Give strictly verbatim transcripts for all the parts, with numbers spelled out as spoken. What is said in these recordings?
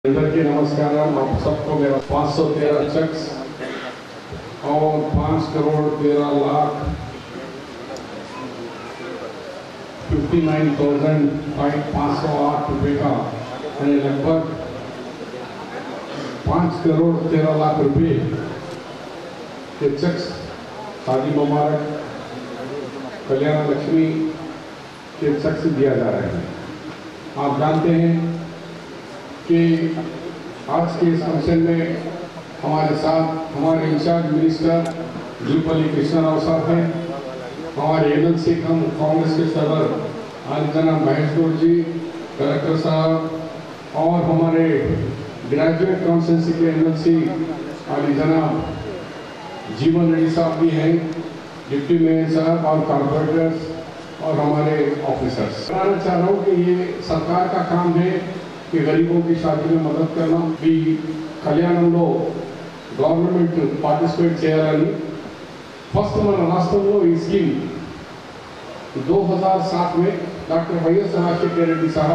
అందరికీ నమస్కారం। आप सबको मेरा पाँच सौ तेरह चेक्स और पाँच करोड़ तेरह लाख फिफ्टी नाइन थाउजेंड पाँच सौ आठ रुपये का यानी लगभग पाँच करोड़ तेरह लाख रुपये के चेक्स शादी मुबारक कल्याण लक्ष्मी के चेक्स दिया जा रहा है। आप जानते हैं कि आज के इस फंक्शन में हमारे साथ हमारे इंचार्ज मिनिस्टर जुलपल्ली कृष्णा राव साहब हैं, हमारे एमएलसी कम कांग्रेस के सदर आदि जनाब महेश गौड़ जी, कलेक्टर साहब और हमारे ग्रेजुएट कॉन्स्टिट्यूंसी के एमएलसी आदि जनाब जीवन रेड्डी साहब भी हैं, डिप्टी मेयर साहब और कॉर्पोरेटर्स और हमारे ऑफिसर्स। बताना चाह रहा हूँ कि ये सरकार का काम है कि गरीबों की शादी में मदद करना। भी కళ్యాణంలో गवर्नमेंट पार्टिसिपेट చేయాలని फर्स्ट మన రాష్ట్రంలో ఈ స్కీమ్ दो हज़ार सात में डॉक्टर వైఎస్ రాజశేఖర రెడ్డి साहब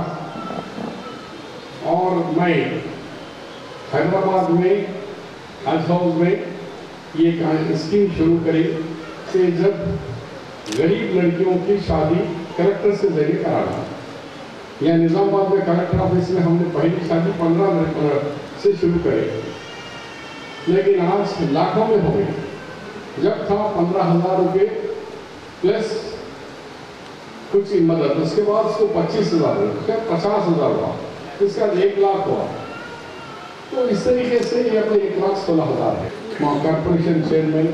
और मैं हैदराबाद में हज हाउस में ये स्कीम शुरू करी कि जब गरीब लड़कियों की शादी कलेक्टर से जरिए कराना। या निजामाबाद में कलेक्टर ऑफिस में हमने पहली शादी पंद्रह से शुरू करी, लेकिन आज लाखों में हो गई। जब था पंद्रह हजार रुपये प्लस कुछ मदद, उसके बाद उसको पच्चीस हजार फिर पचास हजार हुआ, इसका एक लाख हुआ। तो इस तरीके से ये अपने एक लाख सोलह हजार है कॉर्पोरेशन चेयरमैन।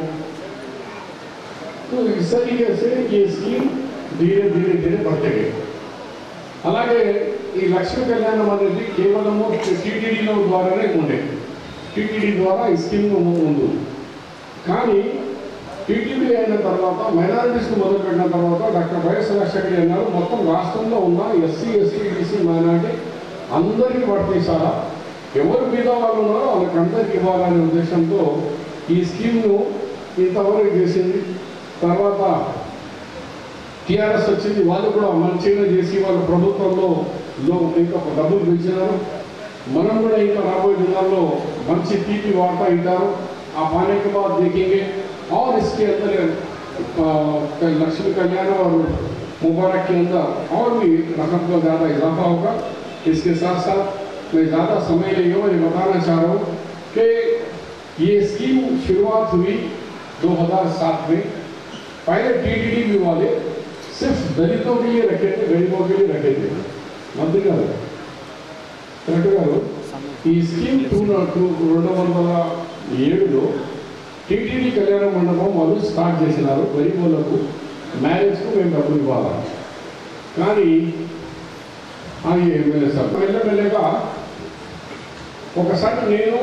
तो इस तरीके से ये स्कीम धीरे धीरे धीरे बढ़ते गए। అలాగే ఈ లక్ష్మీ కళ్యాణం అనేది కేవలము టీటీడీలో ద్వారానే ఉండే, టీటీడీ ద్వారా ఈ స్కీమ్ ఉంది। కానీ టీటీడీ అయిన తర్వాత మైనారిటీస్కి మొదలుపెట్టిన తర్వాత డాక్టర్ వైఎస్ రాజశేఖర అన్నారు మొత్తం రాష్ట్రంలో ఉన్న ఎస్సీ ఎస్టీ బీసీ మైనారిటీ అందరికీ వర్తించాలా, ఎవరు మీద వాళ్ళు ఉన్నారో వాళ్ళకి అందరికీ ఇవ్వాలనే ఉద్దేశంతో ఈ స్కీమ్ను ఇంతవరకు చేసింది। తర్వాత టీఆర్ఎస్ వచ్చింది, వాళ్ళు కూడా మంచిగా చేసి వాళ్ళ ప్రభుత్వంలో ఇంకా డబ్బులు పెంచినారు। మనం కూడా ఇంకా రాబోయే దినాల్లో మంచి తీపి వార్త వింటారు। ఆ पाने के बाद देखेंगे और इसके अंदर लक्ष्मी कल्याण और मुबारक के अंदर और भी रकम का ज़्यादा इजाफा होगा। इसके साथ साथ मैं ज़्यादा समय नहीं हूँ, ये बताना चाह रहा हूँ कि ये स्कीम शुरुआत हुई दो हज़ार सात में। पहले टीटीडी वाले सिर्फ दलितों के लिए रखे थे, गरीबों के लिए रखे थे। मंत्री गारू कलेक्टर गारू ఈ స్కీమ్ టూ రెండు వందల ఏడులో టీటీడీ కళ్యాణ మండపం వాళ్ళు స్టార్ట్ చేసినారు। గరీబులకు మ్యారేజ్కు మేము డబ్బులు ఇవ్వాలి, కానీ అది ఎమ్మెల్యే సార్ మెల్లమెల్లగా ఒకసారి నేను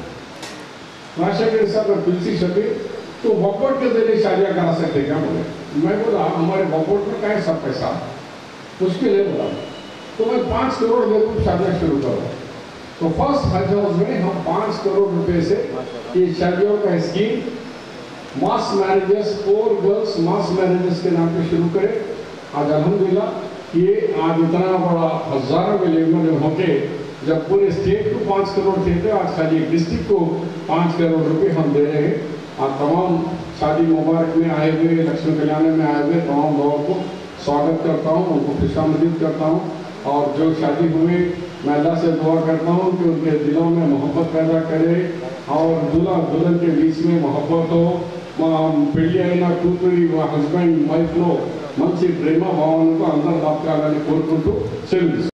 राजशेखर साहब पिलिसी छपी तो बपोट के जरिए शादियाँ करा सकते क्या बोले। मैं बोला हमारे बपोट में क्या है सब पैसा, मुश्किल है बोला, तो मैं पाँच करोड़ दे दूँ शादियाँ शुरू करो। तो फर्स्ट हज हाउस में हम पाँच करोड़ रुपए से ये शादियों का scheme mass marriages for girls mass marriages के नाम पे शुरू करें। आज अल्हम्दुलिल्लाह ये आज इतना बड़ा हजारों के लेवल में होके जब पूरे स्टेट को पाँच करोड़ थे, आज खाली डिस्ट्रिक्ट को पाँच करोड़ रुपए हम दे रहे हैं। और तमाम शादी मुबारक में आए हुए लक्ष्मी कल्याण में आए हुए तमाम लोगों को स्वागत करता हूँ, उनको खुशामदीद करता हूँ। और जो शादी हुए मैं अल्लाह से दुआ करता हूँ कि उनके दिलों में मोहब्बत पैदा करे और दूल्हा दुल्हन के बीच में मोहब्बत हो। పెళ్ళి అయిన కూతురి హస్బెండ్ వైఫ్లో మంచి ప్రేమ భావనతో అందరూ బతకాలని కోరుకుంటూ సెలవు।